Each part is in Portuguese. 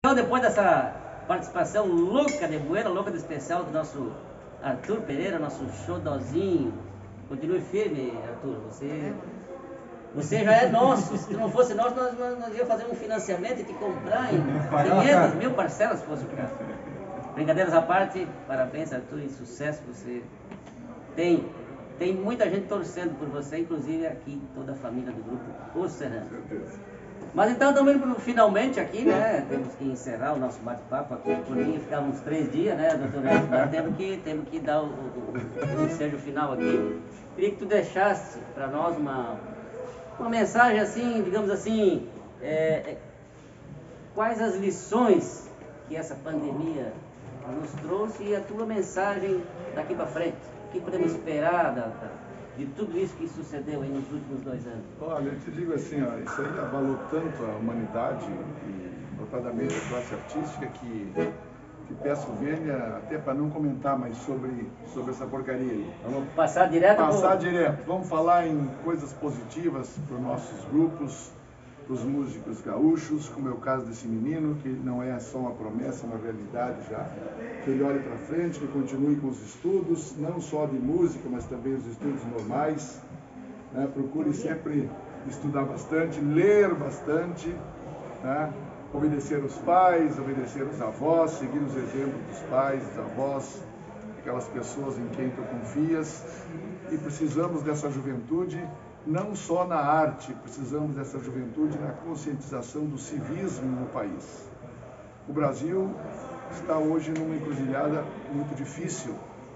Então, depois dessa participação louca de Buena, louca de especial do nosso Arthur Pereira, nosso xodózinho. Continue firme, Arthur. Você já é nosso. Se não fosse nosso, nós íamos fazer um financiamento e te comprar em 500 mil parcelas, se fosse o caso. Brincadeiras à parte, parabéns, Arthur, e sucesso. Você tem muita gente torcendo por você, inclusive aqui, toda a família do grupo Os Serranos. Mas então estamos indo finalmente aqui, né? Temos que encerrar o nosso bate-papo aqui. Por mim, ficávamos 3 dias, né, doutor Edson? Mas temos que dar o ensejo final aqui. Queria que tu deixasse para nós uma mensagem assim, digamos assim, quais as lições que essa pandemia nos trouxe e a tua mensagem daqui para frente. O que podemos esperar de tudo isso que sucedeu aí nos últimos 2 anos? Olha, eu te digo assim, ó, isso aí abalou tanto a humanidade, e notadamente a classe artística, que peço vênia até para não comentar mais sobre essa porcaria aí. Vamos passar direto? Passar direto. Vamos falar em coisas positivas para os nossos grupos, para os músicos gaúchos, como é o caso desse menino, que não é só uma promessa, é uma realidade já. Que ele olhe para frente, que continue com os estudos, não só de música, mas também os estudos normais. Né? Procure sempre estudar bastante, ler bastante, né? Obedecer os pais, obedecer os avós, seguir os exemplos dos pais, dos avós, aquelas pessoas em quem tu confias. E precisamos dessa juventude, não só na arte, precisamos dessa juventude na conscientização do civismo no país. O Brasil está hoje numa encruzilhada muito difícil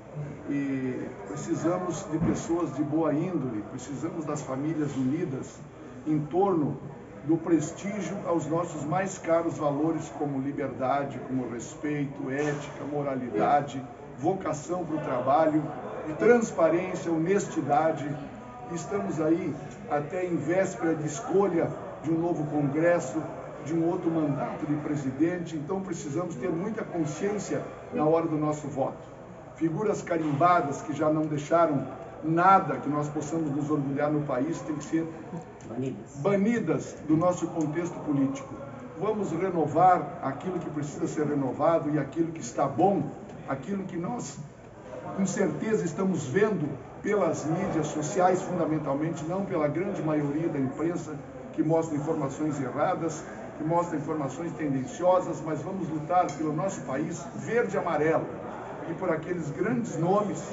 e precisamos de pessoas de boa índole, precisamos das famílias unidas em torno do prestígio aos nossos mais caros valores, como liberdade, como respeito, ética, moralidade, vocação para o trabalho, transparência, honestidade. Estamos aí até em véspera de escolha de um novo Congresso, de um outro mandato de presidente, então precisamos ter muita consciência na hora do nosso voto. Figuras carimbadas que já não deixaram nada que nós possamos nos orgulhar no país têm que ser banidas do nosso contexto político. Vamos renovar aquilo que precisa ser renovado e aquilo que está bom, aquilo que nós, com certeza, estamos vendo pelas mídias sociais, fundamentalmente, não pela grande maioria da imprensa, que mostra informações erradas, que mostra informações tendenciosas, mas vamos lutar pelo nosso país verde e amarelo e por aqueles grandes nomes,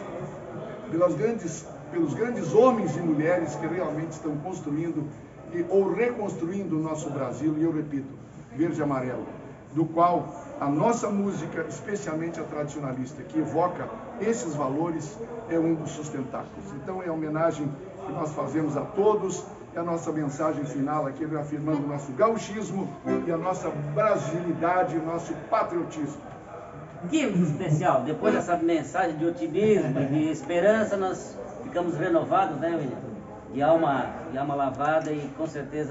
pelos grandes homens e mulheres que realmente estão construindo ou reconstruindo o nosso Brasil, e eu repito, verde e amarelo, do qual a nossa música, especialmente a tradicionalista, que evoca esses valores, é um dos sustentáculos. Então é a homenagem que nós fazemos a todos, é a nossa mensagem final aqui, reafirmando o nosso gauchismo e a nossa brasilidade, o nosso patriotismo. Que especial! Depois dessa mensagem de otimismo e de esperança, nós ficamos renovados, né, William? De alma lavada, e com certeza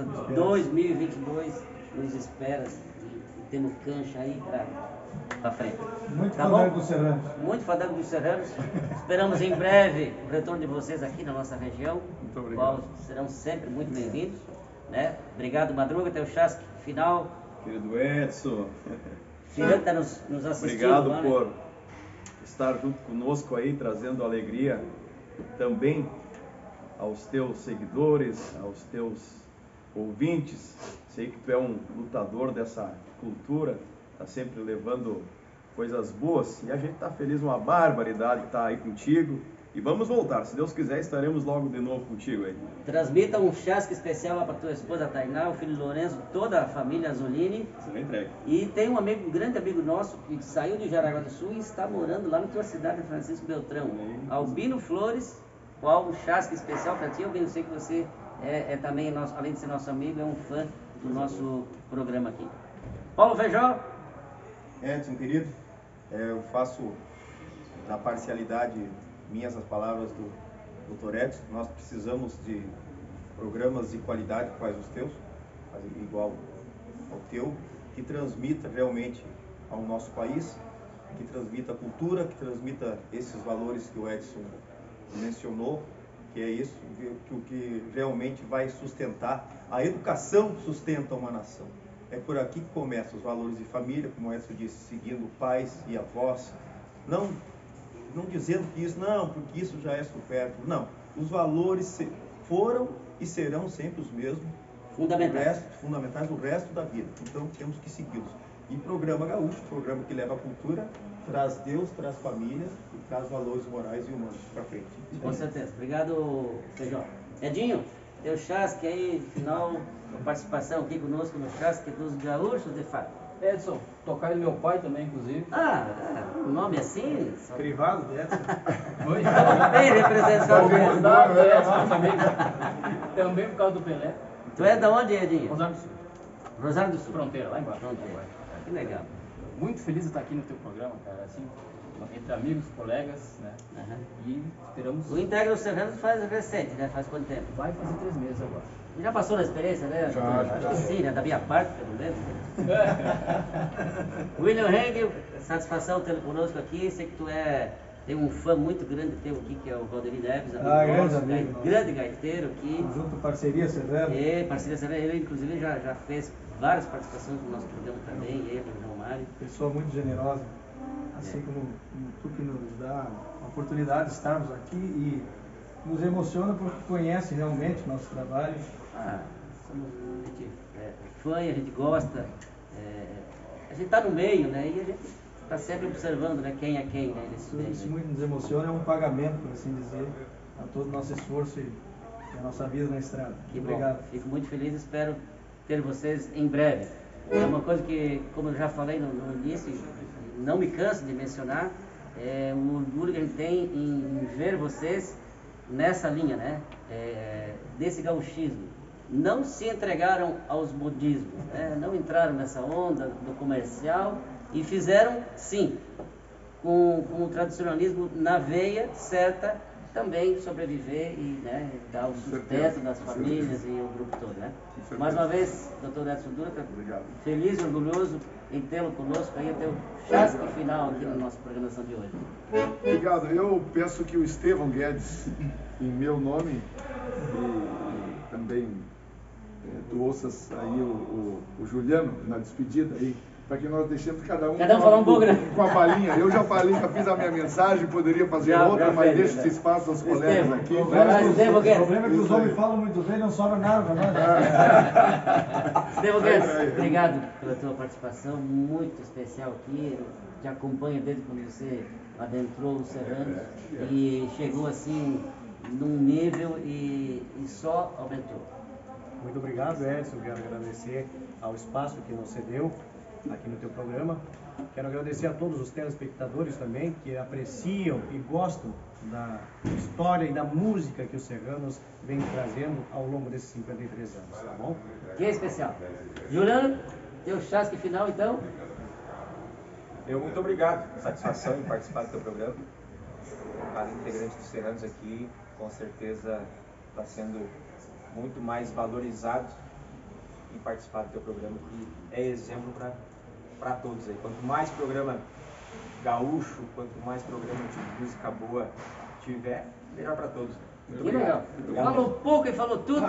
2022 nos espera e temos cancha aí para frente. Muito fandango dos Serranos. Muito fandango dos Serranos. Esperamos em breve o retorno de vocês aqui na nossa região. Muito obrigado. Serão sempre muito bem-vindos. Né? Obrigado, Madruga, teu chasque final. Querido Edson. Cirano está nos assistindo. Obrigado lá, por né? estar junto conosco aí, trazendo alegria também aos teus seguidores, aos teus ouvintes. Sei que tu é um lutador dessa cultura, está sempre levando coisas boas, e a gente está feliz, uma barbaridade que está aí contigo. E vamos voltar, se Deus quiser, estaremos logo de novo contigo aí. Transmita um chasque especial lá para tua esposa Tainá, o filho Lourenço, toda a família Azulini. Será entregue. E tem um grande amigo nosso que saiu de Jaraguá do Sul e está morando lá na tua cidade, Francisco Beltrão. Albino Flores, qual um chasque especial para ti. Eu sei que você é também, além de ser nosso amigo, é um fã do nosso programa aqui. Paulo Feijó. Edson, querido, eu faço na parcialidade minhas as palavras do Dr. Edson. Nós precisamos de programas de qualidade quais os teus, igual ao teu, que transmita realmente ao nosso país, que transmita a cultura, que transmita esses valores que o Edson mencionou, que é isso, que o que realmente vai sustentar, a educação sustenta uma nação. é por aqui que começam os valores de família, como o Edson disse, seguindo pais e avós. Não dizendo que isso, não, porque isso já é supérfluo. Não, os valores foram e serão sempre os mesmos. Fundamentais do resto da vida. Então temos que segui-los. E programa Gaúcho, programa que leva a cultura, traz Deus, traz família e traz valores morais e humanos para frente. Com certeza. Obrigado, Feijó. Edinho, teu chasque aí, final, a participação aqui conosco no chasque dos gaúchos, de fato. Edson, tocar do meu pai também, inclusive. Um nome assim? Privado de Edson. Oi? Bem representado. Também por causa do Pelé. Tu é da onde, Edinho? Rosário do Sul. Rosário do Sul. Fronteira, lá embaixo. Fronteira. Que legal. Muito feliz de estar aqui no teu programa, cara, assim, entre amigos, colegas, né? E esperamos... O Integra os Serranos faz recente, né? Faz quanto tempo? Vai fazer 3 meses agora. Já passou na experiência, né? Já. Sim, né? Da minha parte, pelo menos. William Hengel, satisfação tê-lo conosco aqui. Sei que tu tem um fã muito grande teu aqui, que é o Valdemir Neves, grande gaiteiro aqui. Junto Parceria Serrana. Parceria Serrana. Ele, inclusive, já fez várias participações no nosso programa também, ele, o João Mário. Pessoa muito generosa, assim como tu que nos dá a oportunidade de estarmos aqui e nos emociona porque conhece realmente o nosso trabalho. A gente é fã e a gente gosta, a gente está no meio, né? E a gente está sempre observando, né, quem é quem, né? Isso muito nos emociona, é um pagamento, por assim dizer, a todo o nosso esforço e a nossa vida na estrada. Que obrigado. Bom. Fico muito feliz, espero ter vocês em breve. É uma coisa que, como eu já falei no início, não me canso de mencionar, é o orgulho que a gente tem em ver vocês nessa linha, né? Desse gauchismo. Não se entregaram aos modismos, né? Não entraram nessa onda do comercial e fizeram, sim, com o tradicionalismo na veia certa, também sobreviver e, né, dar o sustento das famílias e o grupo todo, né? Mais uma vez, Dr. Edson Dutra, feliz e orgulhoso em tê-lo conosco aí, até o chasque final aqui na nossa programação de hoje. Obrigado. Eu peço que o Estevão Guedes, em meu nome, e também tu ouças aí o Juliano na despedida aí, para que nós deixemos cada um falar um pouco, né? Com a palhinha. Eu já falei, já fiz a minha mensagem, poderia fazer outra, mas deixo esse espaço aos colegas aqui. O problema é que os homens falam muito bem, não sobra nada para nós. Estevão Guedes, obrigado pela tua participação, muito especial aqui. Te acompanho desde quando você adentrou o Serrano e chegou assim num nível e só aumentou. Muito obrigado, Edson. Quero agradecer ao espaço que nos cedeu aqui no teu programa. Quero agradecer a todos os telespectadores também que apreciam e gostam da história e da música que os serranos vêm trazendo ao longo desses 53 anos, tá bom? Que especial. Juliano, teu chasque final então? Eu muito obrigado. Satisfação em participar do teu programa. Cada integrante dos serranos aqui, com certeza, está sendo muito mais valorizado em participar do teu programa, que é exemplo para todos aí. Quanto mais programa gaúcho, quanto mais programa de música boa tiver, melhor para todos. Muito que obrigado. legal. Falou pouco e falou tudo.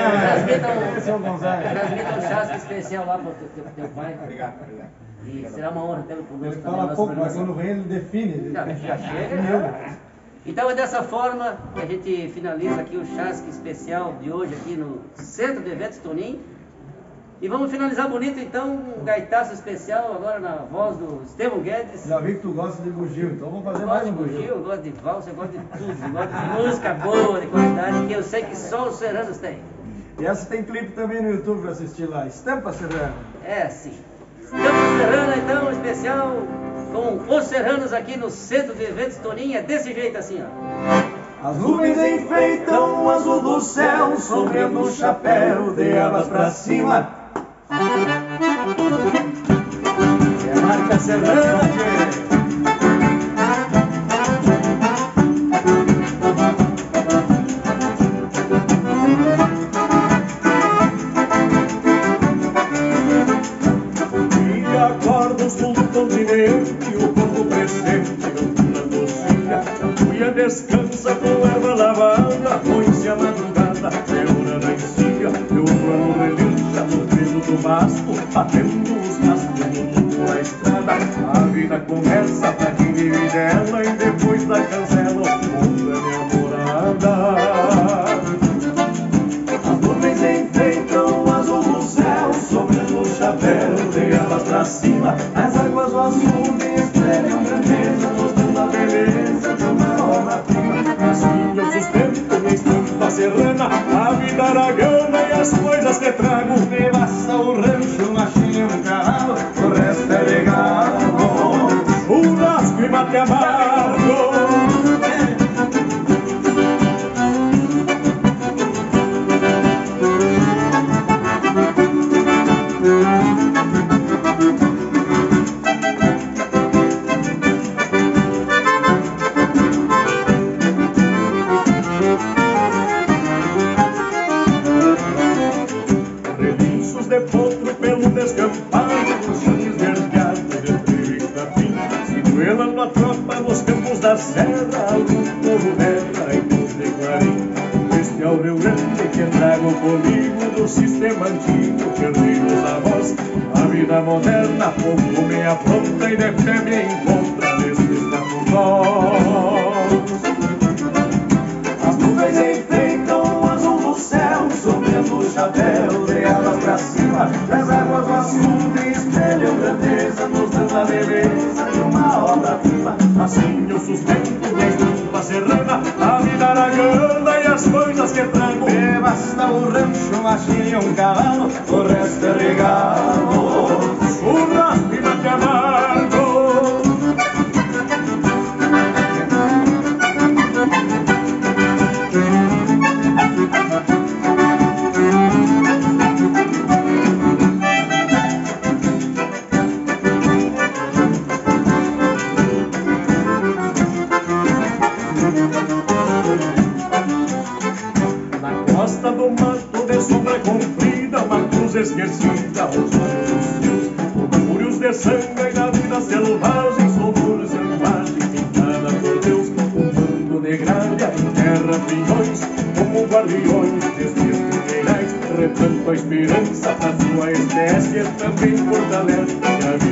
Transmita um chasque especial lá para o teu pai. Obrigado. E será uma honra tê-lo conosco. Ele fala pouco, mas quando vem ele define. Já chega, já. Então é dessa forma que a gente finaliza aqui o chasque especial de hoje aqui no Centro de Eventos Tonim. E vamos finalizar bonito então, um gaitaço especial agora na voz do Estevão Guedes. Já vi que tu gosta de bugio, então vamos fazer mais um bugio. Eu gosto de valsa, eu gosto de tudo, eu gosto de música boa, de qualidade, que eu sei que só os serranos têm. E essa tem clipe também no YouTube para assistir lá, Estampa Serrana. É, sim. Estampa Serrana então, especial com os serranos aqui no Centro de Eventos Toninho, é desse jeito assim, ó. As nuvens enfeitam o azul do céu, sobrando um chapéu de abas pra cima. É a marca Serrana, e acorda os fundos continente, o corpo presente, cantando docinha. Cuia descansa com erva lavada, põe-se a madrugada, é hora da encilha. Meu plano relincha no trevo do basto, até vida começa pra quem vive dela e depois da cancela outra namorada. As nuvens enfeitam o azul do céu, sobrando o chapéu de abas pra cima. As águas do azul espelham grandeza, mostrando a beleza de uma obra-prima. Assim eu sustento minha estampa serrana, a vida aragana e as coisas que trago. Me basta o rancho, uma chinha, um canal, o resto é legal. Churrasco e mate amargo. Relinchos de potro pelo descampado, os chutes verdeados de trigo e capim, sinuelando a tropa nos campos da serra, algum povo berra em luz de clarim. Este é o Rio Grande que trago comigo do sistema antigo, perdi os avós. A vida moderna pouco me apronta e de pé me encontra nestes capuzós. As nuvens enfeitam o azul do céu, sobrando o chapéu de abas pra cima. As águas do açude espelham grandeza, nos dando a beleza de uma obra-prima. Assim eu sustento minha estampa serrana, a vida aragana e as coisas que trago. Me basta o rancho, uma chinha, um cavalo, o resto é regalo. Churrasco e mate amargo. Costa do mato de sombra comprida, uma cruz esquecida aos olhos dos tios, murmúrios de sangue e da vida selvagem, sombra selvagem pintada por Deus. Um bando de gralha enterra pinhões como guardiões destes minerais, retanto a esperança pra tua espécie também fortalece a